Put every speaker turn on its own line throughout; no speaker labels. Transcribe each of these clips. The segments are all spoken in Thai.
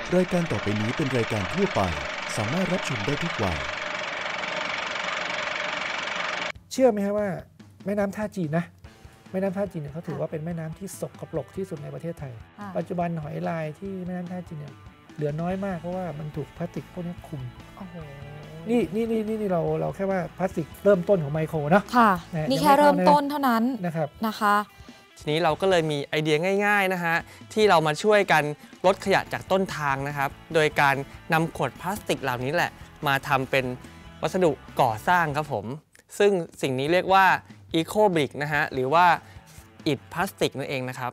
รายการต่อไปนี้เป็นรายการทั่วไปสามารถรับชมได้ทุกวัย
เชื่อไหมครับว่าแม่น้ำท่าจีนนะแม่น้ำท่าจีนเนี่ยเขาถือว่าเป็นแม่น้ำที่สกปรกที่สุดในประเทศไทยปัจจุบันหอยลายที่แม่น้ำท่าจีนเนี่ยเหลือน้อยมากเพราะว่ามันถูกพลาสติกพวกนี้คุมนี่เราแค่ว่าพลาสติกเริ่มต้นของไมโครนะ
ค่ะนี่แค่เริ่มต้นเท่านั้น
นะครับ
นะคะ
ทีนี้เราก็เลยมีไอเดียง่ายๆนะฮะที่เรามาช่วยกันลดขยะจากต้นทางนะครับโดยการนำขวดพลาสติกเหล่านี้แหละมาทำเป็นวัสดุก่อสร้างครับผมซึ่งสิ่งนี้เรียกว่า Eco Brick นะฮะหรือว่าอิฐพลาสติกนั่นเองนะครับ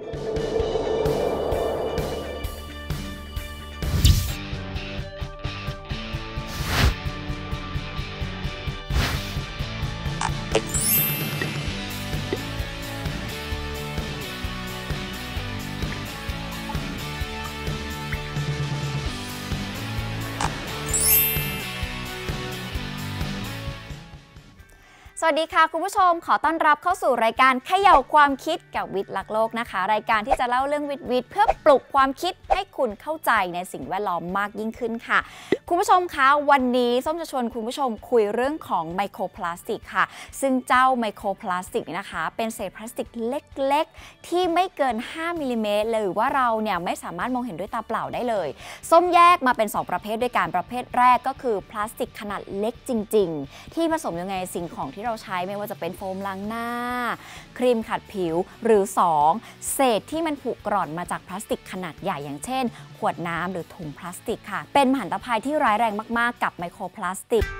สวัสดีค่ะคุณผู้ชมขอต้อนรับเข้าสู่รายการเขย่าความคิดกับวิทย์รักโลกนะคะรายการที่จะเล่าเรื่องวิทย์เพื่อปลุกความคิดให้คุณเข้าใจในสิ่งแวดล้อมมากยิ่งขึ้นค่ะคุณผู้ชมคะวันนี้ส้มจะชวนคุณผู้ชมคุยเรื่องของไมโครพลาสติกค่ะซึ่งเจ้าไมโครพลาสติกนะคะเป็นเศษพลาสติกเล็กๆที่ไม่เกิน5มิลลิเมตรหรือว่าเราเนี่ยไม่สามารถมองเห็นด้วยตาเปล่าได้เลยส้มแยกมาเป็น2ประเภทด้วยกันประเภทแรกก็คือพลาสติกขนาดเล็กจริงๆที่ผสมอยู่ในสิ่งของที่เราใช้ไม่ว่าจะเป็นโฟมล้างหน้าครีมขัดผิวหรือ2เศษที่มันผุกร่อนมาจากพลาสติกขนาดใหญ่อย่างเช่นขวดน้ำหรือถุงพลาสติกค่ะเป็นมหันตภัยที่ร้ายแรงมากๆกับไมโครพลาสติก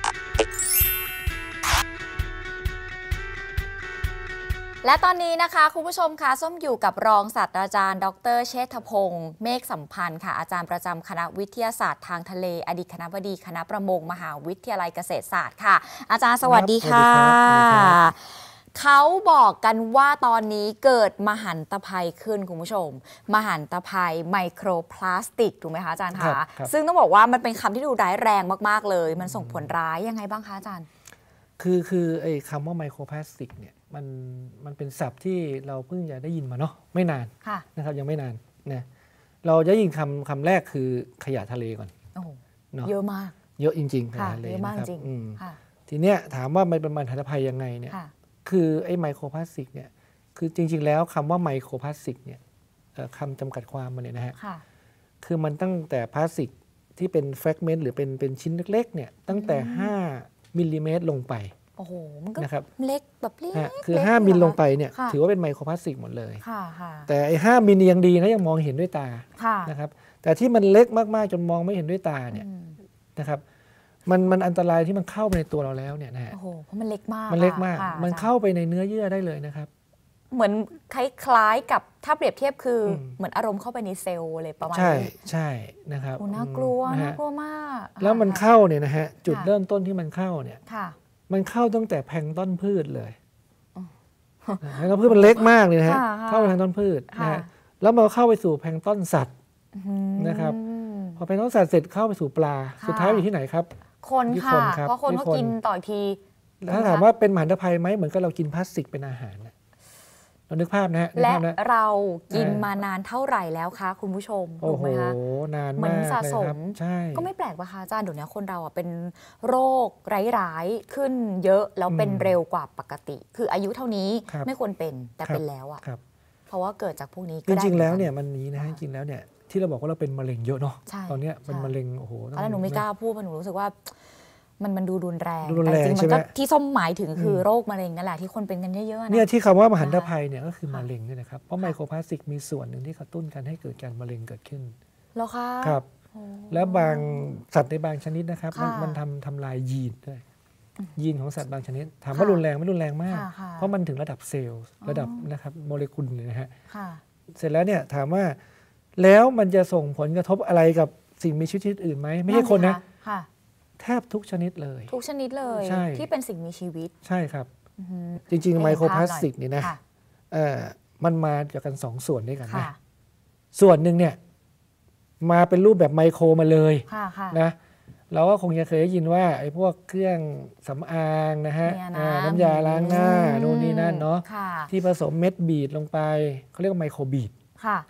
และตอนนี้นะคะคุณผู้ชมคะส้มอยู่กับรองศาสตราจารย์ดร.เชษฐพงศ์เมฆสัมพันธ์ค่ะอาจารย์ประจำคณะวิทยาศาสตร์ทางทะเลอดีตคณบดีคณะประมงมหาวิทยาลัยเกษตรศาสตร์ค่ะอาจารย์สวัสดีค่ะเขาบอกกันว่าตอนนี้เกิดมหันตภัยขึ้นคุณผู้ชมมหันตภัยไมโครพลาสติกถูกไหมคะอาจารย์คะซึ่งต้องบอกว่ามันเป็นคำที่ดูร้ายแรงมากๆเลยมันส่งผลร้ายยังไงบ้างคะอาจารย์
คือไอ้คำว่าไมโครพลาสติกเนี่ยมันเป็นศัพท์ที่เราเพิ่งจะได้ยินมาเนาะไม่นานนะครับยังไม่นานนะเราจะยินคำแรกคือขยะทะเลก่อน
เนาะเยอะมาก
เยอะจริงๆขยะทะเล
นะครับ
ทีเนี้ยถามว่ามันเป็นมหันตภัยยังไงเนี่ยคือไอ้ไมโครพลาสติกเนี่ยคือจริงๆแล้วคำว่าไมโครพลาสติกเนี่ยคำจำกัดความมันเนี่ยนะฮะคือมันตั้งแต่พลาสติกที่เป็นแฟกเมนต์หรือเป็นชิ้นเล็กๆเนี่ยตั้งแต่5มิลลิเมตรลงไป
โอ้โหมันก็เล็กแบบเล็ก
คือ5มิลลงไปเนี่ยถือว่าเป็นไมโครพลาสติกหมดเลยแต่ไอ้5มิลยังดีนะยังมองเห็นด้วยตานะครับแต่ที่มันเล็กมากๆจนมองไม่เห็นด้วยตาเนี่ยนะครับมันอันตรายที่มันเข้าไปในตัวเราแล้วเนี่ยนะฮะ
โอ้โหเพราะมันเล็กมาก
มันเข้าไปในเนื้อเยื่อได้เลยนะครับ
เหมือนคล้ายๆกับถ้าเปรียบเทียบคือเหมือนอารมณ์เข้าไปในเซลล์อะไรประมาณนี้
ใช่นะครับ
น่ากลัวมาก
แล้วมันเข้าเนี่ยนะฮะจุดเริ่มต้นที่มันเข้าเนี่ยมันเข้าตั้งแต่แพลงก์ต้นพืชเลยแพลงก์ต้นพืชมันเล็กมากเลยนะฮะเข้าไปแพลงก์ต้นพืชนะฮะแล้วมันเข้าไปสู่แพลงก์ต้นสัตว์นะครับพอแพลงก์ต้นสัตว์เสร็จเข้าไปสู่ปลาสุดท้ายอยู่ที่ไหนครับ
คนค่ะเพราะคนก็กินต่อที
ถ้าถามว่าเป็นมหันตภัยไหมเหมือนกับเรากินพลาสติกเป็นอาหารเรานึกภาพนะฮะ
และเรากินมานานเท่าไหร่แล้วคะคุณผู้ชมถูกไหมคะ
นานมาก
เหมือนสะสมก็ไม่แปลกป่ะคะอาจารย์เดี๋ยวนี้คนเราเป็นโรคร้ายๆขึ้นเยอะแล้วเป็นเร็วกว่าปกติคืออายุเท่านี้ไม่ควรเป็นแต่เป็นแล้วอ่ะเพราะว่าเกิดจากพวกนี้
จริงๆแล้วเนี่ยมันนี้นะจริงแล้วเนี่ยที่เราบอกว่าเราเป็นมะเร็งเยอะเนาะตอนนี้เป็นมะเร็งโอ้โห
แล้วหนูไม่กล้าพูดเพราะหนูรู้สึกว่ามันดูรุนแรงแต่จริงมันก็ที่ส้มหมายถึงคือโรคมะเร็งนั่นแหละที่คนเป็นกันเยอะๆ
เนี่ยที่คำว่ามหันตภัยเนี่ยก็คือมะเร็งนี่นะครับเพราะไมโครพลาสติกมีส่วนหนึ่งที่กระตุ้นการให้เกิดการมะเร็งเกิดขึ้น
เหรอคะ
ครับแล้วบางสัตว์ในบางชนิดนะครับมันทำลายยีนด้วยยีนของสัตว์บางชนิดถามว่ารุนแรงไม่รุนแรงมากเพราะมันถึงระดับเซลล์ระดับนะครับโมเลกุลเลยนะฮะเสร็จแล้วเนี่ยถามว่าแล้วมันจะส่งผลกระทบอะไรกับสิ่งมีชีวิตอื่นไหมไม่ใช่คนนะแทบทุกชนิดเลย
ทุกชนิดเลยที่เป็นสิ่งมีชีวิต
ใช่ครับจริงๆไมโครพลาสติกนี่นะมันมาจากกัน2ส่วนด้วยกันนะส่วนหนึ่งเนี่ยมาเป็นรูปแบบไมโครมาเลยนะเราก็คงจะเคยได้ยินว่าไอ้พวกเครื่องสำอางนะฮะน้ำยาล้างหน้าโน่นนี่นั่นเนาะที่ผสมเม็ดบีดลงไปเขาเรียกว่าไมโครบีดนะ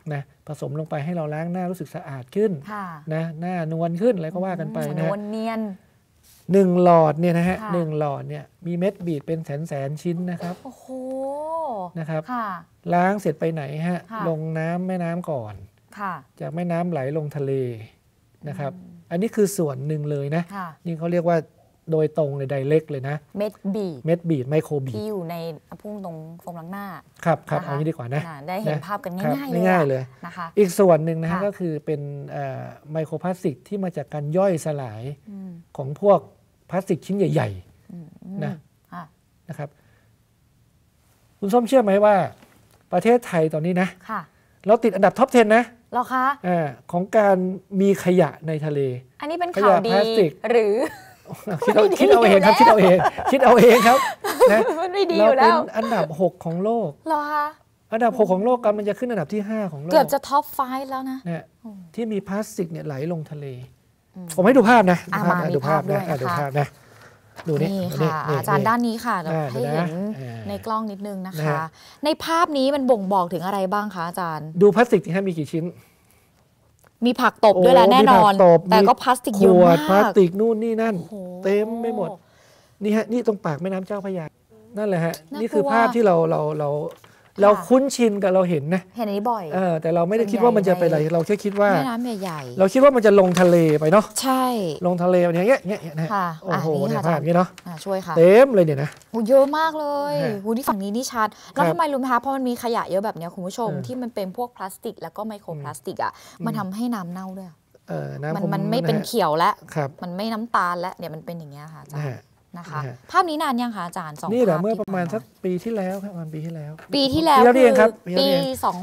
ผสมลงไปให้เราล้างหน้ารู้สึกสะอาดขึ้น
ค่ะ
นะหน้านวลขึ้นอะไรก็ว่ากันไป
น
นะ
วลเนียน
1 หลอดเนี่ยนะฮะ
ค่ะ
1 หลอดเนี่ยมีเม็ดบีดเป็นแสนชิ้นนะครับ
โอ้โห
นะครับ
ค่ะ
ล้างเสร็จไปไหนฮะ
ค่ะ
ลงน้ำแม่น้ำก่อน
ค่ะ
จากแม่น้ำไหลลงทะเลนะครับ อันนี้คือส่วนหนึ่งเลยนะ
ค่ะ
นี่เขาเรียกว่าโดยตรงเลยไดเรกเลยนะ
เม็ดบีด
เม็ดบีดไมโครบีด
ที่อยู่ในพุ่งตรงโฟมล้างหน้า
ครับครับ
นะคะ
เอางี้ดีกว่านะ
ได้เห็น
นะ
ภาพกัน
ครับ
ง่ายๆเลย
ง่าย
อะ
ๆเลย
นะคะ
อีกส่วนหนึ่งนะฮะ
ค่ะ
ก็คือเป็นไมโครพลาสติกที่มาจากการย่อยสลาย
อืม
ของพวกพลาสติกชิ้นใหญ่
อืม
นะ
ค่ะ
ๆนะครับคุณส้มเชื่อไหมว่าประเทศไทยตอนนี้นะ
ค่ะ
เราติดอันดับท็อป 10 นะ
เหรอคะ
ของการมีขยะในทะเล
อันนี้เป็น
ข
ข่าวย
ะ
ดี
พลาสติก
หรือ
คิดเอาเองครับ
ไม่ดีอยู่แล้ว
คิดเอาเองครับนะ
มันไม่ดี
เรา
อยู่
เป็
แล้
น
ว
อันดับ 6 ของโลก
เหรอคะ
อันดับ 6 ของโลกกันมันจะขึ้นอันดับที่ 5 ของโลก
เกือบจะท็อปไฟแล้วนะ
เนี่ย
อืม
ที่มีพลาสติกเนี่ยไหลลงทะเล
อืม
ผมให้ดูภาพนะ
มามี
ดูภาพ
ภาพด้วย
นะดู
นะคะ
ภาพนะดูนี่
นี่
ดู
ค่ะ
นี่
อาจารย์ด้านนี้ค่ะเรา
ดู
ให้
นะ
เห็น ในกล้องนิดนึงนะ
นะคะ ฮะ
ในภาพนี้มันบ่งบอกถึงอะไรบ้างคะอาจารย์
ดูพลาสติกที่ให้มีกี่ชิ้น
มีผักตบด้วยแหละ
โอ้
แน่นอน
มีผักตบ
แต่ก็
มี
พลาสติก
ข
เยอะ
ว
มา
ดพลาส
ก
ติกนู่นนี่นั่น
โอ้โห
เต็มไปหมด นี่ฮะนี่ตรงปากแม่น้ำเจ้าพระยานั่นแหละฮะ
น่ากลัว
นี่คือภาพที่เราคุ้นชินกับเราเห็นนะ
เห็นอันนี้บ่อย
แต่เราไม่ได้คิดว่ามันจะไปอะไรเราแค่คิดว่า
แม่น้ำใหญ่
เราคิดว่ามันจะลงทะเลไปเนาะ
ๆใช่
ลงทะเลอย่างเงี้ยนะฮะ
ค่ะ
โอ้โห
นี่
เนี่ย
ค่ะ
ภาพอย่างนี้เนาะ
ช่วยค่ะ
เต็มเลยเนี่ยนะ
โอ้เยอะมากเลย
ฮะ
โอ้ที่ฝั่งนี้นี่ชัดแล้ว
ครับ
ทำไมรู้ไหมคะเพราะมันมีขยะเยอะแบบเนี้ยคุณผู้ชม ที่มันเป็นพวกพลาสติกแล้วก็ไมโครพลาสติกอ่ะมันทำให้น้ำเน่าด้วย
น้ำ
มันไม่เป็น
นะฮะ
เขียวแล้ว
ครับ
มันไม่น้ำตาลแล้วเนี่ยมันเป็นอย่างเงี้ยค่ะอาจาร
นะ
ย์
ฮะ
นะคะ
นะฮะ
ภาพนี้นานยังคะอาจารย์สอง
นี่แหละ
ภาพ
เมื่อ
ที่
ประมาณ
ผ่น
สักปีที่แล้วครับประมาณปีที่แล้ว
ปีที่แล้ว
ปีที่แล้วนี่เองครับ
ปี
ปีที่แล้วนี่เอง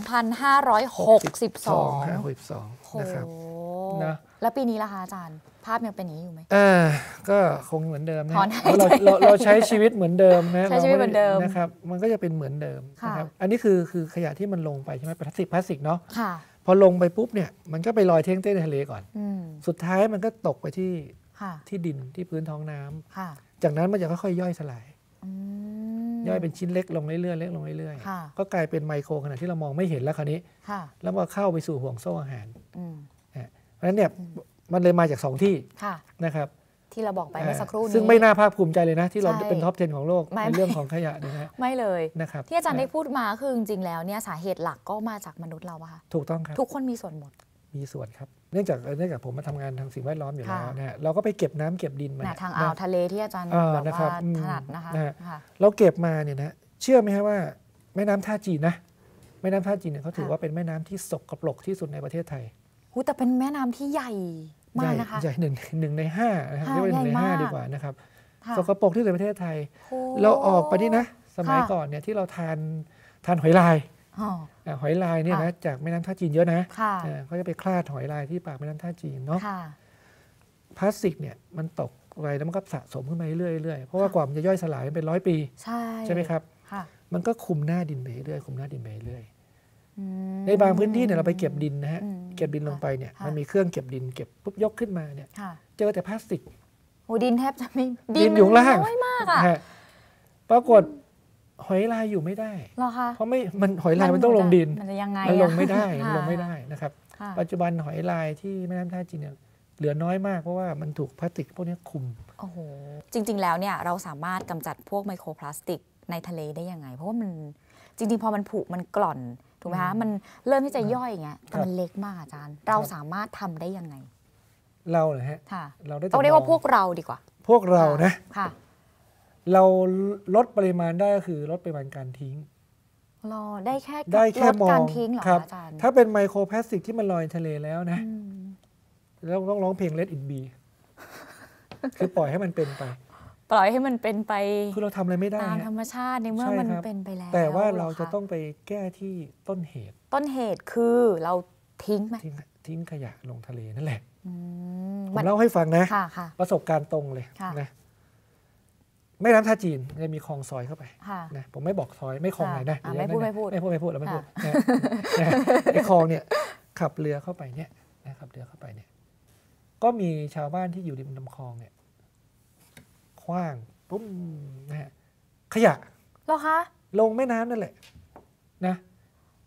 2562
62นะครับ
โอ้โห
นะ
แล้วปีนี้ล่ะคะอาจารย์ ภาพยังเป็นอย่างนี้อยู่ไหม
ก็คงเหมือนเดิมนะ
ถอนหาย
เพราะ
ใจ
เราใช้ชีวิตเหมือนเดิมนะ
ใช้ชีวิตเหมือนเดิม
นะครับมันก็จะเป็นเหมือนเดิม
ค่ะ
นะครับอันนี้คือขยะที่มันลงไปใช่ไหมพลาสติกเนาะ
ค่ะ
พอลงไปปุ๊บเนี่ยมันก็ไปลอยเท่งเต้นในทะเลก่อน
อืม
สุดท้ายมันก็ตกไปที่
ค่ะ
ดินที่พื้นท้องน้ำ
ค่ะ
จากนั้นมันจะค่อยๆย่อยสลาย
อืม
ย่อยเป็นชิ้นเล็กลงเรื่อยๆเล็กลงเรื่อย
ค่ะ
ๆก็กลายเป็นไมโครขนาดที่เรามองไม่เห็นแล้วคราวนี้
ค่ะ
แล้วก็เข้าไปสู่ห่วงโซ่อาหาร
อืม
เพราะฉะนั้นเนี่ยมันเลยมาจาก2ที่
ค่ะ
นะครับ
ที่เราบอกไปเมื่อสักครู่นี้
ซึ่งไม่น่าภาคภูมิใจเลยนะ ที่เรา
ใช่
เป็นท็อป 10 ของโลก
ไม่
ในเรื่องของขยะเนี่ยนะ
ไม่เลย
นะครับ
ที่อาจารย์ได้พูดมาคือจริงๆแล้วเนี่ยสาเหตุหลักก็มาจากมนุษย์เราอะค่ะ
ถูกต้องครับ
ทุกคนมีส่วนหมด
มีส่วนครับเนื่องจากผมมาทำงานทางสิ่งแวดล้อมอยู่แล้ว
ค่ะ
นะฮะเราก็ไปเก็บน้ำเก็บดินมา
นะทางอ่าว
นะ
ทะเลที่อาจารย์
อ่า
แบบ
นะครับ
ว่า
อืม
ถนัดนะคะ
นะฮะ
ค่ะ
เราเก็บมาเนี่ยนะเชื่อไหมครับว่าแม่น้ำท่าจีนนะแม่น้ำท่าจีนเนี่ยเขาถือ
ค่ะ
ว่าเป็นแม่น้ำที่สกปรกที่สุดในประเทศไทย
หูแต่เป็นแม่น้ำที่ใหญ่มากนะคะ
ใหญ่หนึ่งในห้านะครับ
ค่ะ
เรียกว่าหนึ่งใน
ใหญ่
ห้าม
าก
ดีกว่านะครับ
ค่ะ
สกปรกที่สุดในประเทศไทย
โอ้
เราออกไปนี่นะสมัย
ค่ะ
ก่อนเนี่ยที่เราทานหอยลาย
อ๋อ
หอยลายเนี่ย
ค่ะ
นะจากแม่น้ำท่าจีนเยอะนะ
ค่ะ
เขาจะไปคลาดหอยลายที่ปากแม่น้ำท่าจีนเนาะ
ค่ะ
พลาสติกเนี่ยมันตกไปแล้วมันก็สะสมขึ้นมาเรื่อยๆเพราะว่ากว่ามันจะย่อยสลายเป็น100 ปี
ใช่
ไหมครับ
ค่ะ
มันก็คุมหน้าดินไปเรื่อยคุมหน้าดินไปเรื่อย
อืม
ในบางพื้นที่เนี่ยเราไปเก็บดินนะฮะ
อืม
เก็บดินลงไปเนี่ย
ค่ะ
มันมีเครื่องเก็บดินเก็บปุ๊บยกขึ้นมาเนี่ย
ค่ะ
เจอแต่พลาสติก
โอ้ดินแทบจะไม่
ดินอยู่ข้างล่าง
น้อยมากอะ
นะฮะปรากฏหอยลายอยู่ไม่ได้
เหรอคะ
เพราะมันหอยลายมันต้องลงดิน
มันจะยังไง
มัน
อะ
ลงไม่ได้
ค่ะ
มันลงไม่ได้นะครับ
ค่ะ
ปัจจุบันหอยลายที่แม่น้ำท่าจีนเนี่ยเหลือน้อยมากเพราะว่ามันถูกพลาสติกพวกนี้คุม
โอ้โห จริง ๆ แล้วเนี่ยเราสามารถกำจัดพวกไมโครพลาสติกในทะเลได้ยังไง เพราะว่ามันจริง ๆ พอมันผุมันกร่อนถูกไหมคะมันเริ่มที่จะย่อยอย่างเงี้ยแต่มันเล็กมากอาจารย์ เราสามารถทำได้ยังไง
เราเหรอฮะ
ค่ะ
เราได้แต่
ต้องเรียกว่า
อง
พวกเราดีกว่า
พวกเรานะ
ค่ะ
เราลดปริมาณได้ก็คือลดปริมาณการทิ้ง
รอได้แค่
ได้แค่
ลด
มอง
การทิ้งเหรอ
ครั
คะอาจารย์
ถ้าเป็นไมโครพลาสติกที่มันลอยทะเลแล้วนะ
อืม
แล้วต้องร้องเพลง Let It Be คือปล่อยให้มันเป็นไป
ปล่อยให้มันเป็นไป
คือเราทำอะไรไม่ได้
ตามธร
ฮะ
รมชาติในเมื่อ
ใช่
มัน
ครับ
เป็นไปแล้ว
แต่ว่าเรา
หอค
จะต้องไปแก้ที่ต้นเหตุ
ต้นเหตุคือเราทิ้งไหม
ทิ้งขยะลงทะเลนั่นแหละ
อืม
ผมเล่าให้ฟังนะ
ค่ะค่ะ
ประสบการณ์ตรงเลย
ค่ะ
นะแม่น้ำท่าจีนจะมีคลองซอยเข้าไป
ค่ะ
นะผมไม่บอกซอยไม่คลองไหนนะ
อ่ะ
เดี๋ยว
ไม่พูด
ไม่พูดเราไม่พูด
ค่ะ
นะไอ้คลองเนี่ยขับเรือเข้าไปเนี่ยนะครับเรือเข้าไปเนี่ย ก็มีชาวบ้านที่อยู่ริมลำคลองเนี่ยขว้างปุ๊บนะฮะขยะ
เหรอคะ
ลงแม่น้ำนั่นแหละนะ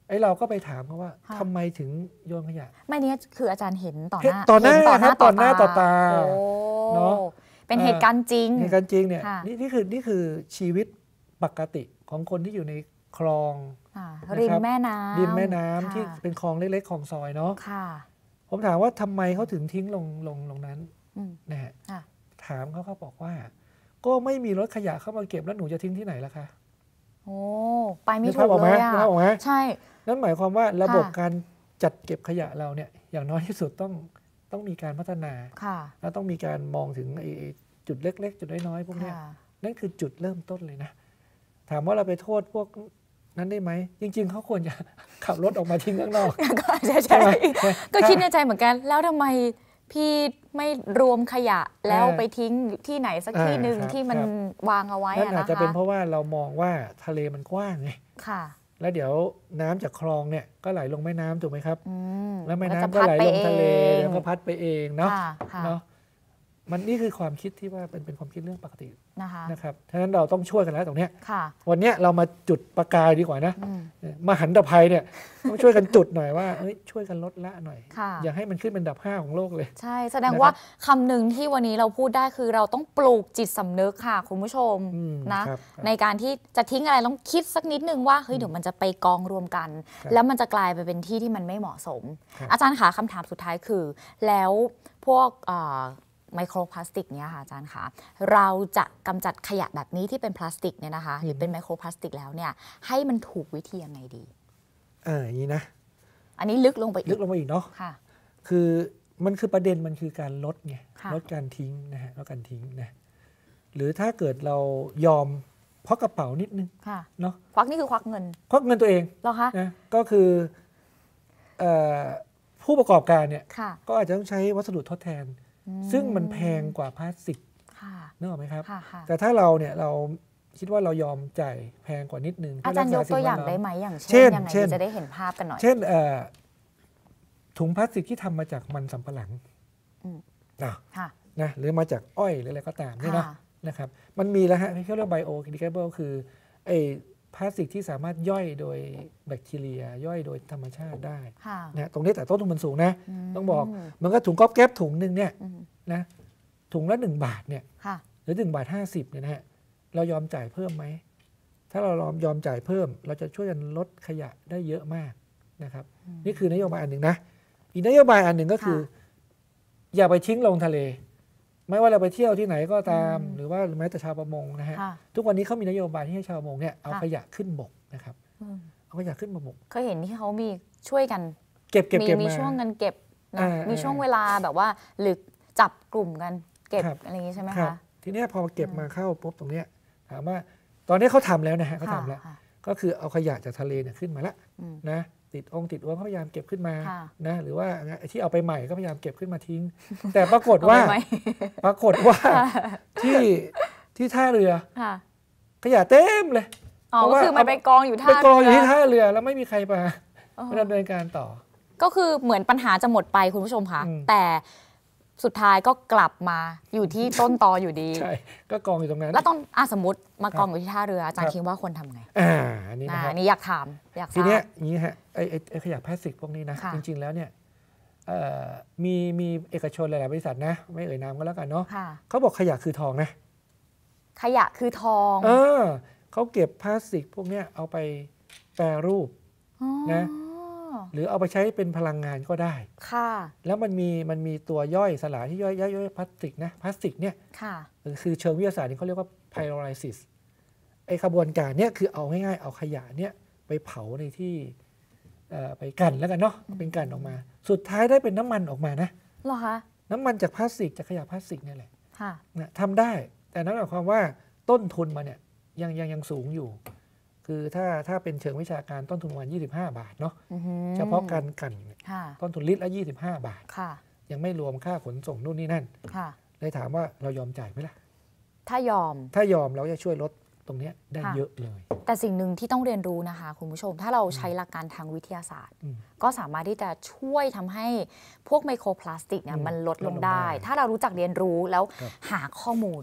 เราก็ไปถามเขาว่าทำไมถึงโยนขยะ
ไม่นี้คืออาจารย์เห็นต่อหน้า
ต่อหน้าต่อตา
เนาะเป็นเหตุการณ์จริง
เหตุการณ์จริงเนี่ยนี่คือชีวิตปกติของคนที่อยู่ในคลอง
ริมแม่น้
ำที่เป็นคลองเล็กๆคลองซอยเนาะผมถามว่าทำไมเขาถึงทิ้งลงนั้นนะฮะถามเขาบอกว่าก็ไม่มีรถขยะเข้ามาเก็บแล้วหนูจะทิ้งที่ไหนล่ะคะ
โอ้ไปไม่ถูกเลยอ่ะใช่
นั่นหมายความว่าระบบการจัดเก็บขยะเราเนี่ยอย่างน้อยที่สุดต้องมีการพัฒนาแล้วต้องมีการมองถึงจุดเล็กๆจุดน้อยๆพวกนี้นั่นคือจุดเริ่มต้นเลยนะถามว่าเราไปโทษพวกนั้นได้ไหมจริงๆเขาควรจะขับรถออกมาทิ้งข้างนอก
ใช่ก็คิดในใจเหมือนกันแล้วทำไมพี่ไม่รวมขยะแล้วไปทิ้งที่ไหนสักที่หนึ่งที่มันวางเอาไว้
นั่นอาจจะเป็นเพราะว่าเรามองว่าทะเลมันกว้างไงแล้วเดี๋ยวน้ำจากคลองเนี่ยก็ไหลลงแม่น้ำถูกไหมครับแล้วแม่น้ำก็ไหลลงทะเลแล้วก็พัดไปเองเนาะมันนี่คือความคิดที่ว่าเป็นความคิดเรื่องปกตินะครับฉะนั้นเราต้องช่วยกันแล้วตรงนี้วันนี้เรามาจุดประกายดีกว่านะมหันตภัยเนี่ยต้องช่วยกันจุดหน่อยว่าช่วยกันลดละหน่อยอย่าให้มันขึ้นเป็นอันดับ5ของโลกเลย
ใช่แสดงว่าคำหนึ่งที่วันนี้เราพูดได้คือเราต้องปลูกจิตสำนึกค่ะคุณผู้ชมนะในการที่จะทิ้งอะไรต้องคิดสักนิดนึงว่าเฮ้ยเดี๋ยวมันจะไปกองรวมกันแล้วมันจะกลายไปเป็นที่ที่มันไม่เหมาะสมอาจารย์คะคำถามสุดท้ายคือแล้วพวกไมโครพลาสติกเนี่ยค่ะอาจารย์คะเราจะกำจัดขยะแบบนี้ที่เป็นพลาสติกเนี่ยนะคะหรือเป็นไมโครพลาสติกแล้วเนี่ยให้มันถูกวิธียังไงดี
อย่างนี้นะ
อันนี้ลึกลงไป
อีกเนาะคือมันคือประเด็นมันคือการลดไงลดการทิ้งนะฮะลดการทิ้งนะหรือถ้าเกิดเรายอมควักกระเป๋านิดนึงเนาะ
ควักนี่คือควักเงิน
ตัวเอง
เหรอคะ
นะก็คือผู้ประกอบการเนี่ยก็อาจจะต้องใช้วัสดุทดแทนซึ่งมันแพงกว่าพลาสติกนึกออกไหมครับแต่ถ้าเราเนี่ยเราคิดว่าเรายอมจ่ายแพงกว่านิดนึง
อาจารย์ยกตัวอย่างได้ไหมอย่างเช่นยังไงจะได้เห็นภาพกันหน่อย
เช่นถุงพลาสติกที่ทำมาจากมันสำปะหลังนะหรือมาจากอ้อยหรืออะไรก็ตามนี่นะครับมันมีแล้วฮะเขาเรียกไบโอดีแกรเบิลคือไอ้พลาสติกที่สามารถย่อยโดยแบคทีเรียย่อยโดยธรรมชาติได้นะตรงนี้แต่ต้นทุนมันสูงนะต้องบอกมันก็ถุงก๊อบแก๊บถุงหนึ่งเนี่ยนะถุงละ1 บาทเนี่ยหรือ1.50 บาทเนี่ยนะฮะเรายอมจ่ายเพิ่มไหมถ้าเรายอมจ่ายเพิ่มเราจะช่วยกันลดขยะได้เยอะมากนะครับนี่คือนโยบายอันหนึ่งนะอีกนโยบายอันหนึ่งก็คืออย่าไปทิ้งลงทะเลไม่ว่าเราไปเที่ยวที่ไหนก็ตามหรือว่าแม้แต่ชาวประมงนะฮะทุกวันนี้เขามีนโยบายที่ให้ชาวประมงเนี่ยเอาขยะขึ้นบกนะครับเอาขยะขึ้นมาบก
เคยเห็นที่เขามีช่วยกัน
เก็บ
มีช่วงเงินเก็บนะมีช่วงเวลาแบบว่าหรือจับกลุ่มกันเก็บอะไรอย่างนี้ใช่ไหมคะ
ทีนี้พอเก็บมาเข้าปุ๊บตรงนี้ถามว่าตอนนี้เขาทำแล้วนะฮะเขาทำแล้วก็คือเอาขยะจากทะเลเนี่ยขึ้นมาแล้วนะติดอวพยายามเก็บขึ้นมานะหรือว่าที่เอาไปใหม่ก็พยายามเก็บขึ้นมาทิ้งแต่ปรากฏว่าที่ท่าเรือขยะเต็มเลย
เพราะว่าคือมันไปกองอยู่
ที่ท่าเรือแล้วไม่มีใครมาดำเนินการต่อ
ก็คือเหมือนปัญหาจะหมดไปคุณผู้ชมค่ะแต่สุดท้ายก็กลับมาอยู่ที่ต้นตออยู่ดี
ใช่ก็กองอยู่ตรงนั้น
แล้วต้องสมมติมากองอยู่ที่ท่าเรืออาจารย์คิดว่าควรทำไงนี่อยากถาม
ทีนี้อย่างนี้ฮะไอ้ขยะพลาสติกพวกนี้นะจริงๆแล้วเนี่ยมีเอกชนหลายๆบริษัทนะไม่เอ่ยนามก็แล้วกันเนาะเขาบอกขยะคือทองนะ
ขยะคือทอง
เขาเก็บพลาสติกพวกนี้เอาไปแปรรูปนะหรือเอาไปใช้เป็นพลังงานก็ได้แล้วมันมีตัวย่อยสลายที่ย่อยพลาสติกนะพลาสติกเนี่ยคือเชิงวิทยาศาสตร์นี่เขาเรียกว่าไพโรไลซิสไอขบวนการเนี่ยคือเอาง่ายๆเอาขยะเนี่ยไปเผาในที่ไปกันแล้วกันเนาะเป็นกันออกมาสุดท้ายได้เป็นน้ำมันออกมานะ
เหรอคะ
น้ำมันจากพลาสติกจากขยะพลาสติกนี่แหละทำได้แต่นั่นหมายความว่าต้นทุนมาเนี่ยยังสูงอยู่คือถ้าเป็นเชิงวิชาการต้นทุนวัน25 บาทเนาะเฉพาะการกันต้นทุนลิตรละ25 บาทยังไม่รวมค่าขนส่งนู่นนี่นั่นเลยถามว่าเรายอมจ่ายไหมล่ะ
ถ้ายอ
มเราจะช่วยลดตรงนี้ได้เยอะเลย
แต่สิ่งหนึ่งที่ต้องเรียนรู้นะคะคุณผู้ชมถ้าเราใช้หลักการทางวิทยาศาสตร์ก็สามารถที่จะช่วยทำให้พวกไมโครพลาสติกเนี่ยมันลดลงได้ถ้าเรารู้จักเรียนรู้แล้วหาข้อมูล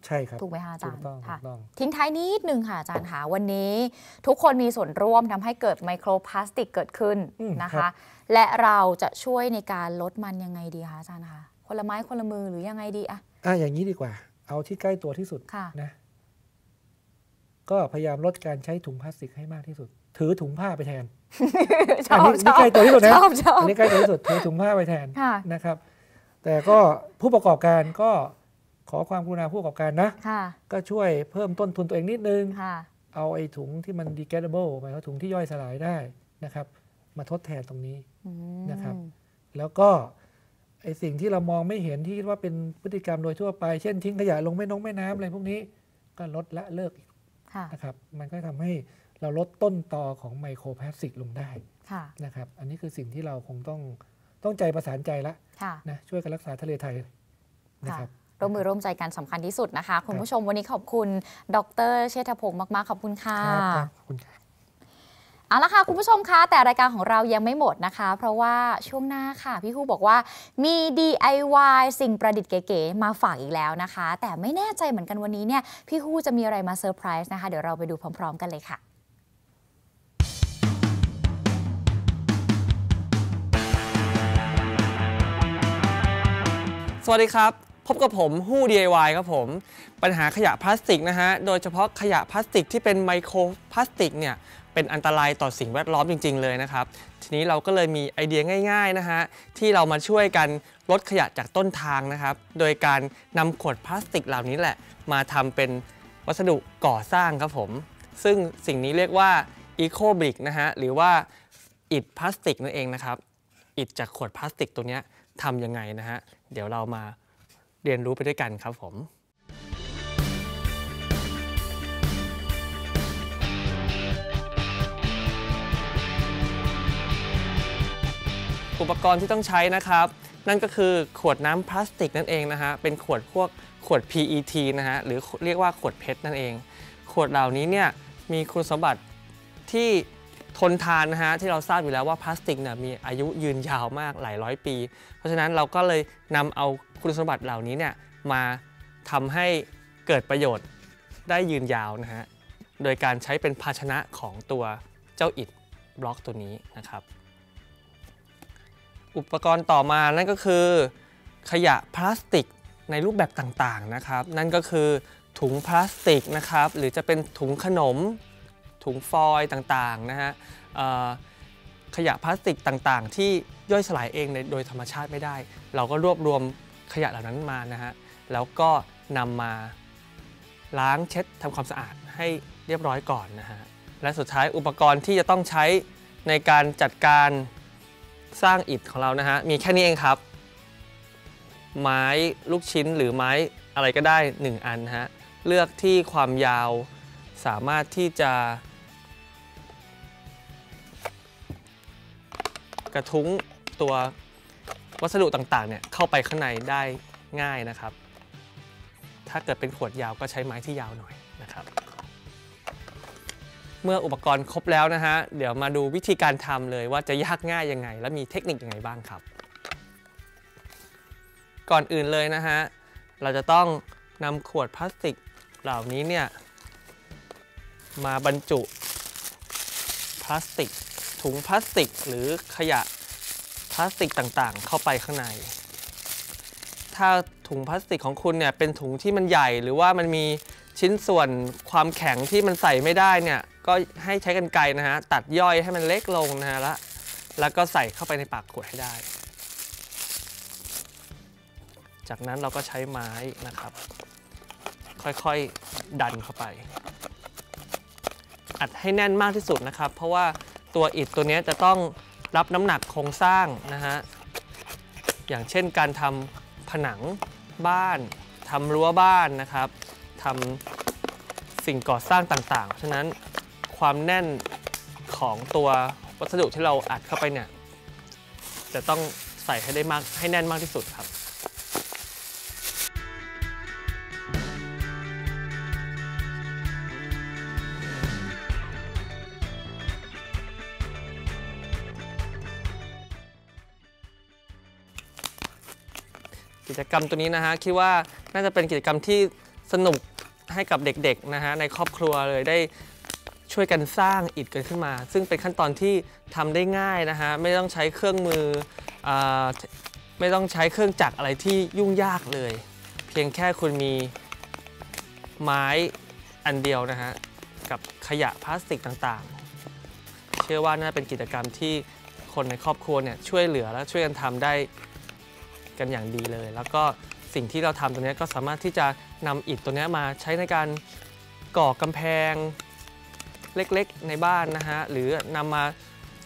ใช่ครับ
ถูกไหมคะอาจารย์
ถูกต้อง
ค่ะ
ถูกต้อง
ทิ้งท้ายนิดนึงค่ะอาจารย์ค่ะวันนี้ทุกคนมีส่วนร่วมทำให้เกิดไมโครพลาสติกเกิดขึ้นนะ
ครั
คะ
บ
และเราจะช่วยในการลดมันยังไงดีคะอาจารย์คะคนละไม้คนละมือหรือยังไงดีอะ
อย่างนี้ดีกว่า เอาที่ใกล้ตัวที่สุด
ค่ะ
นะก็พยายามลดการใช้ถุงพลาสติกให้มากที่สุด ถือถุงผ้าไปแทน
ชอบ
นนี้ใกล้ตัวที่สุดนะ
ชอบ
อันนี้ใกล้ตัวที่สุดถือถุงผ้าไปแทน
ค่ะ
นะครับ แต่ก็ผู้ประกอบการก็ขอความกรุณาผู้ประกอบการนะ
ค่ะ
ก็ช่วยเพิ่มต้นทุนตัวเองนิดนึง
ค่ะ
เอาไอ้ถุงที่มัน degradable หมายถึงถุงที่ย่อยสลายได้นะครับ มาทดแทนตรงนี้
อืม
นะครับ แล้วก็ไอ้สิ่งที่เรามองไม่เห็นที่คิดว่าเป็นพฤติกรรมโดยทั่วไป เช่นทิ้งขยะลงแม่น้ำอะไรพวกนี้ก็ลดละเลิก
ค่ะ
นะครับมันก็ทำให้เราลดต้นตอของไมโครพลาสติกลงได้
ค่ะ
นะครับอันนี้คือสิ่งที่เราคงต้องใจประสานใจละ
ค่ะ
นะช่วยกันรักษาทะเลไทยนะครับ
ร่วมมือร่วมใจกันสำคัญที่สุดนะคะ คุณผู้ชมวันนี้ขอบคุณดร.เชษฐพงศ์มากๆขอบคุณค่ะ
ครับขอบคุณครับ
เอาละค่ะคุณผู้ชมคะแต่รายการของเรายังไม่หมดนะคะ เพราะว่าช่วงหน้าค่ะพี่ฮู้บอกว่ามี DIY สิ่งประดิษฐ์เก๋ๆมาฝากอีกแล้วนะคะ แต่ไม่แน่ใจเหมือนกันวันนี้เนี่ยพี่ฮู้จะมีอะไรมาเซอร์ไพรส์นะคะเดี๋ยวเราไปดูพร้อมๆกันเลยค่ะ
สวัสดีครับ พบกับผมฮู้ DIY ครับผมปัญหาขยะพลาสติกนะฮะโดยเฉพาะขยะพลาสติกที่เป็นไมโครพลาสติกเนี่ยเป็นอันตรายต่อสิ่งแวดล้อมจริงๆเลยนะครับทีนี้เราก็เลยมีไอเดียง่ายๆนะฮะที่เรามาช่วยกันลดขยะจากต้นทางนะครับโดยการนำขวดพลาสติกเหล่านี้แหละมาทำเป็นวัสดุก่อสร้างครับผมซึ่งสิ่งนี้เรียกว่า Eco Brick นะฮะหรือว่าอิฐพลาสติกนั่นเองนะครับอิฐจากขวดพลาสติกตัวนี้ทำยังไงนะฮะเดี๋ยวเรามาเรียนรู้ไปด้วยกันครับผมอุปกรณ์ที่ต้องใช้นะครับนั่นก็คือขวดน้ำพลาสติกนั่นเองนะฮะเป็นขวดพวกขวด PET นะฮะหรือเรียกว่าขวดเพชรนั่นเองขวดเหล่านี้เนี่ยมีคุณสมบัติที่ทนทานนะฮะที่เราทราบอยู่แล้วว่าพลาสติกเนี่ยมีอายุยืนยาวมากหลายร้อยปีเพราะฉะนั้นเราก็เลยนำเอาคุณสมบัติเหล่านี้เนี่ยมาทำให้เกิดประโยชน์ได้ยืนยาวนะฮะโดยการใช้เป็นภาชนะของตัวเจ้าอิฐบล็อกตัวนี้นะครับอุปกรณ์ต่อมานั่นก็คือขยะพลาสติกในรูปแบบต่างๆนะครับนั่นก็คือถุงพลาสติกนะครับหรือจะเป็นถุงขนมถุงฟอยล์ต่างๆนะฮะขยะพลาสติกต่างๆที่ย่อยสลายเองโดยธรรมชาติไม่ได้เราก็รวบรวมขยะเหล่านั้นมานะฮะแล้วก็นำมาล้างเช็ดทำความสะอาดให้เรียบร้อยก่อนนะฮะและสุดท้ายอุปกรณ์ที่จะต้องใช้ในการจัดการสร้างอิฐของเรานะฮะมีแค่นี้เองครับไม้ลูกชิ้นหรือไม้อะไรก็ได้1อันฮะเลือกที่ความยาวสามารถที่จะกระทุ้งตัววัสดุต่างๆเนี่ยเข้าไปข้างในได้ง่ายนะครับถ้าเกิดเป็นขวดยาวก็ใช้ไม้ที่ยาวหน่อยนะครับเมื่ออุปกรณ์ครบแล้วนะฮะเดี๋ยวมาดูวิธีการทำเลยว่าจะยากง่ายยังไงและมีเทคนิคยังไงบ้างครับก่อนอื่นเลยนะฮะเราจะต้องนำขวดพลาสติกเหล่านี้เนี่ยมาบรรจุพลาสติกถุงพลาสติกหรือขยะพลาสติกต่างๆเข้าไปข้างในถ้าถุงพลาสติกของคุณเนี่ยเป็นถุงที่มันใหญ่หรือว่ามันมีชิ้นส่วนความแข็งที่มันใส่ไม่ได้เนี่ยก็ให้ใช้กรรไกรนะฮะตัดย่อยให้มันเล็กลงนะฮะแล้วก็ใส่เข้าไปในปากขวดให้ได้จากนั้นเราก็ใช้ไม้นะครับค่อยๆดันเข้าไปอัดให้แน่นมากที่สุดนะครับเพราะว่าตัวอิฐตัวนี้จะต้องรับน้ำหนักโครงสร้างนะฮะอย่างเช่นการทำผนังบ้านทำรั้วบ้านนะครับทำสิ่งก่อสร้างต่างๆเพราะฉะนั้นความแน่นของตัววัสดุที่เราอัดเข้าไปเนี่ยจะต้องใส่ให้ได้มากให้แน่นมากที่สุดครับกิจกรรมตัวนี้นะฮะคิดว่าน่าจะเป็นกิจกรรมที่สนุกให้กับเด็กๆนะฮะในครอบครัวเลยได้ช่วยกันสร้างอิฐกันขึ้นมาซึ่งเป็นขั้นตอนที่ทำได้ง่ายนะฮะไม่ต้องใช้เครื่องมือไม่ต้องใช้เครื่องจักรอะไรที่ยุ่งยากเลยเพียงแค่คุณมีไม้อันเดียวนะฮะกับขยะพลาสติกต่างๆเชื่อว่าน่าเป็นกิจกรรมที่คนในครอบครัวเนี่ยช่วยเหลือและช่วยกันทำได้กันอย่างดีเลยแล้วก็สิ่งที่เราทำตรงนี้ก็สามารถที่จะนำอิฐตัวนี้มาใช้ในการก่อกำแพงเล็กๆในบ้านนะฮะหรือนำมา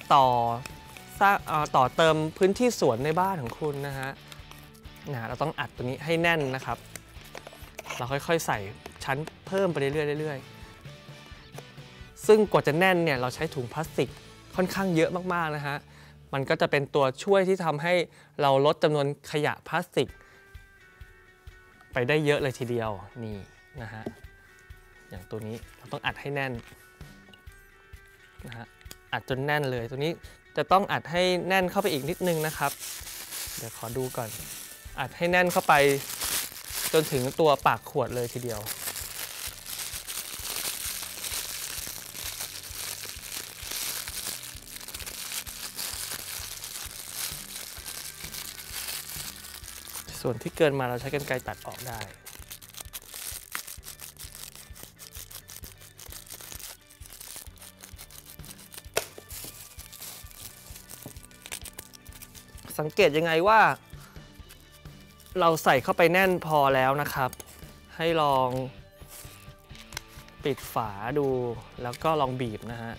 ต่อเติมพื้นที่สวนในบ้านของคุณนะฮะเราต้องอัดตัวนี้ให้แน่นนะครับเราค่อยๆใส่ชั้นเพิ่มไปเรื่อยๆซึ่งกว่าจะแน่นเนี่ยเราใช้ถุงพลาสติกค่อนข้างเยอะมากๆนะฮะมันก็จะเป็นตัวช่วยที่ทำให้เราลดจำนวนขยะพลาสติกไปได้เยอะเลยทีเดียวนี่นะฮะอย่างตัวนี้เราต้องอัดให้แน่นนะฮะอัดจนแน่นเลยตัวนี้จะต้องอัดให้แน่นเข้าไปอีกนิดนึงนะครับเดี๋ยวขอดูก่อนอัดให้แน่นเข้าไปจนถึงตัวปากขวดเลยทีเดียวส่วนที่เกินมาเราใช้กรรไกรตัดออกได้สังเกตยังไงว่าเราใส่เข้าไปแน่นพอแล้วนะครับให้ลองปิดฝาดูแล้วก็ลองบีบนะฮะ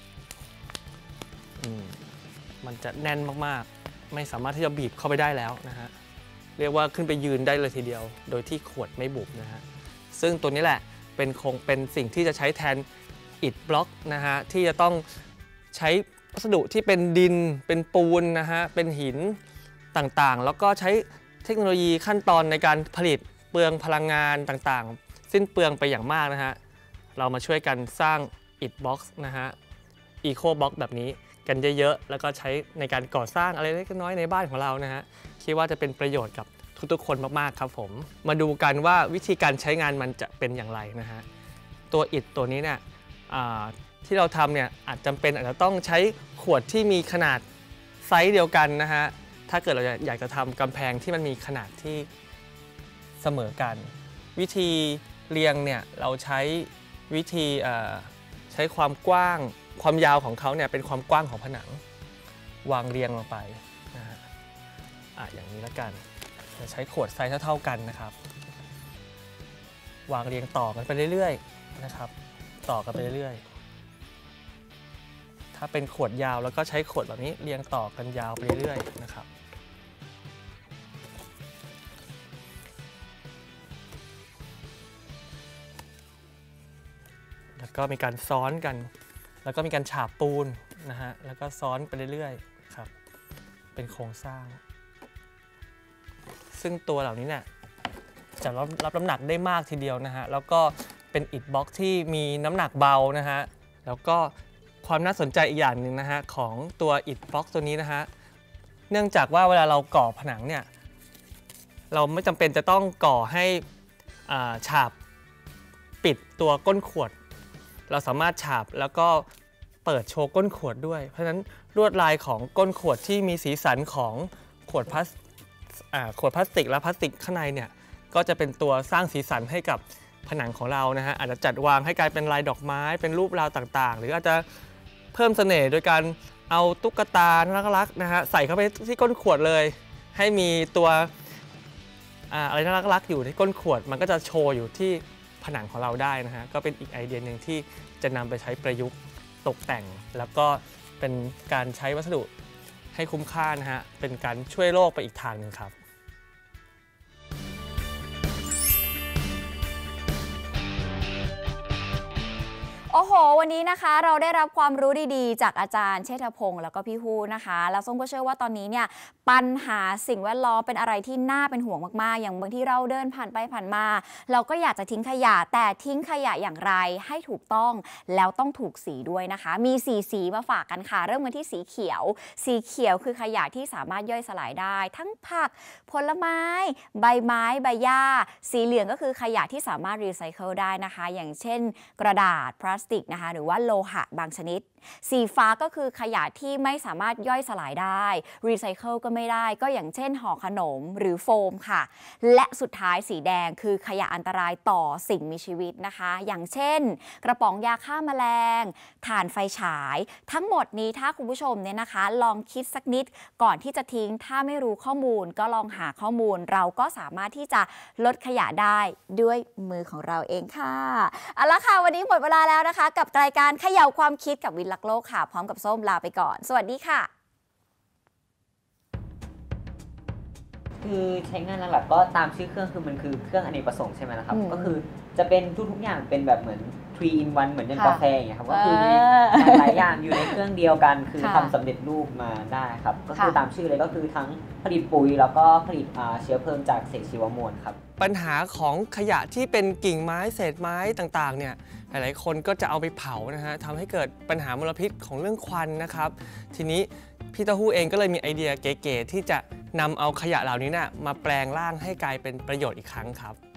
มันจะแน่นมากๆไม่สามารถที่จะบีบเข้าไปได้แล้วนะฮะเรียกว่าขึ้นไปยืนได้เลยทีเดียวโดยที่ขวดไม่บุบนะฮะซึ่งตัวนี้แหละเป็นสิ่งที่จะใช้แทนอิฐบล็อกนะฮะที่จะต้องใช้วัสดุที่เป็นดินเป็นปูนนะฮะเป็นหินต่างๆแล้วก็ใช้เทคโนโลยีขั้นตอนในการผลิตเปลืองพลังงานต่างๆสิ้นเปลืองไปอย่างมากนะฮะเรามาช่วยกันสร้างอิฐบ็อกซ์นะฮะอีโคบ็อกซ์แบบนี้กันเยอะๆแล้วก็ใช้ในการก่อสร้างอะไรเล็กน้อยในบ้านของเรานะฮะคิดว่าจะเป็นประโยชน์กับทุกๆคนมากๆครับผมมาดูกันว่าวิธีการใช้งานมันจะเป็นอย่างไรนะฮะตัวอิฐตัวนี้เนี่ยที่เราทำเนี่ยอาจจะต้องใช้ขวดที่มีขนาดไซส์เดียวกันนะฮะถ้าเกิดเราอยากจะทำกำแพงที่มันมีขนาดที่เสมอกันวิธีเรียงเนี่ยเราใช้วิธีใช้ความกว้างความยาวของเขาเนี่ยเป็นความกว้างของผนังวางเรียงลงไปนะฮะอย่างนี้แล้วกันจะใช้ขวดไซส์เท่ากันนะครับวางเรียงต่อกันไปเรื่อยๆนะครับต่อกันไปเรื่อยๆถ้าเป็นขวดยาวแล้วก็ใช้ขวดแบบนี้เรียงต่อกันยาวไปเรื่อยๆนะครับแล้วก็มีการซ้อนกันแล้วก็มีการฉาบปูนนะฮะแล้วก็ซ้อนไปเรื่อยๆครับเป็นโครงสร้างซึ่งตัวเหล่านี้เนี่ยจะรับน้ำหนักได้มากทีเดียวนะฮะแล้วก็เป็นอิฐบล็อกที่มีน้ำหนักเบานะฮะแล้วก็ความน่าสนใจอีกอย่างหนึ่งนะฮะของตัวอิฐบล็อกตัวนี้นะฮะเนื่องจากว่าเวลาเราก่อผนังเนี่ยเราไม่จำเป็นจะต้องก่อให้ฉาบปิดตัวก้นขวดเราสามารถฉาบแล้วก็เปิดโชว์ก้นขวดด้วยเพราะฉะนั้นลวดลายของก้นขวดที่มีสีสันของขวดพลาสติกและพลาสติกข้างในเนี่ยก็จะเป็นตัวสร้างสีสันให้กับผนังของเรานะฮะอาจจะจัดวางให้กลายเป็นลายดอกไม้เป็นรูปราวต่างๆหรืออาจจะเพิ่มเสน่ห์โดยการเอาตุ๊กตาน่ารักๆนะฮะใส่เข้าไปที่ก้นขวดเลยให้มีตัวอะไรน่ารักๆอยู่ที่ก้นขวดมันก็จะโชว์อยู่ที่ผนังของเราได้นะฮะก็เป็นอีกไอเดียหนึ่งที่จะนำไปใช้ประยุกต์ตกแต่งแล้วก็เป็นการใช้วัสดุให้คุ้มค่านะฮะเป็นการช่วยโลกไปอีกทางหนึ่งครับ
โอ้โหวันนี้นะคะเราได้รับความรู้ดีๆจากอาจารย์เชษฐพงศ์แล้วก็พี่ฮู้นะคะแล้วส้มก็เชื่อว่าตอนนี้เนี่ยปัญหาสิ่งแวดล้อมเป็นอะไรที่น่าเป็นห่วงมากๆอย่างบางที่เราเดินผ่านไปผ่านมาเราก็อยากจะทิ้งขยะแต่ทิ้งขยะอย่างไรให้ถูกต้องแล้วต้องถูกสีด้วยนะคะมี4สีมาฝากกันค่ะเริ่มกันที่สีเขียวสีเขียวคือขยะที่สามารถย่อยสลายได้ทั้งผักผลไม้ใบไม้ใบหญ้าสีเหลืองก็คือขยะที่สามารถรีไซเคิลได้นะคะอย่างเช่นกระดาษพลาสติกนะคะหรือว่าโลหะบางชนิดสีฟ้าก็คือขยะที่ไม่สามารถย่อยสลายได้รีไซเคิลก็ไม่ได้ก็อย่างเช่นห่อขนมหรือโฟมค่ะและสุดท้ายสีแดงคือขยะอันตรายต่อสิ่งมีชีวิตนะคะอย่างเช่นกระป๋องยาฆ่าแมลงถ่านไฟฉายทั้งหมดนี้ถ้าคุณผู้ชมเนี่ยนะคะลองคิดสักนิดก่อนที่จะทิ้งถ้าไม่รู้ข้อมูลก็ลองหาข้อมูลเราก็สามารถที่จะลดขยะได้ด้วยมือของเราเองค่ะเอาละค่ะวันนี้หมดเวลาแล้วนะคะกับรายการเขย่าความคิดกับวินรักโลกค่ะพร้อมกับส้มลาไปก่อนสวัสดีค่ะ
คือใช้งานหลักๆก็ตามชื่อเครื่องคือมันคือเครื่องอเนกประสงค์ใช่ไหมนะครับก็คือจะเป็นทุกๆอย่างเป็นแบบเหมือน 3 in 1เหมือนอย่างกาแฟอย่างเงี้ยครับก็คือมีหลายอย่างอยู่ในเครื่องเดียวกันคือทำสำเร็จรูปมาได้ครับก็คือตามชื่อเลยก็คือทั้งผลิตปุ๋ยแล้วก็ผลิตเชื้อเพลิงจากเศษชีวมวลครับ
ปัญหาของขยะที่เป็นกิ่งไม้เศษไม้ต่างๆเนี่ยหลายๆคนก็จะเอาไปเผานะฮะทำให้เกิดปัญหามลพิษของเรื่องควันนะครับทีนี้พี่เต้าหู้เองก็เลยมีไอเดียเก๋ๆที่จะนำเอาขยะเหล่านี้นะมาแปลงร่างให้กลายเป็นประโยชน์อีกครั้งครับ